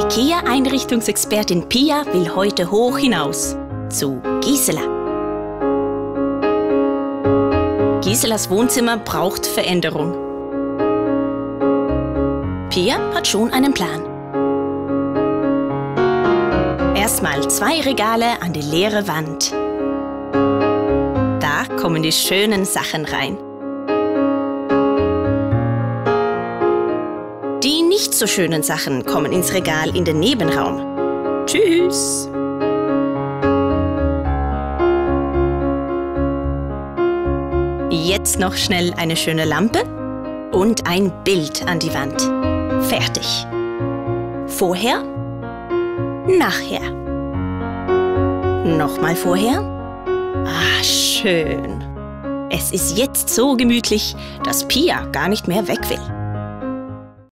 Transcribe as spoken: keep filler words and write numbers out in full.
IKEA-Einrichtungsexpertin Pia will heute hoch hinaus zu Gisela. Giselas Wohnzimmer braucht Veränderung. Pia hat schon einen Plan. Erstmal zwei Regale an die leere Wand. Da kommen die schönen Sachen rein. Die nicht so schönen Sachen kommen ins Regal in den Nebenraum. Tschüss! Jetzt noch schnell eine schöne Lampe und ein Bild an die Wand. Fertig. Vorher, nachher. Nochmal vorher. Ah, schön. Es ist jetzt so gemütlich, dass Pia gar nicht mehr weg will.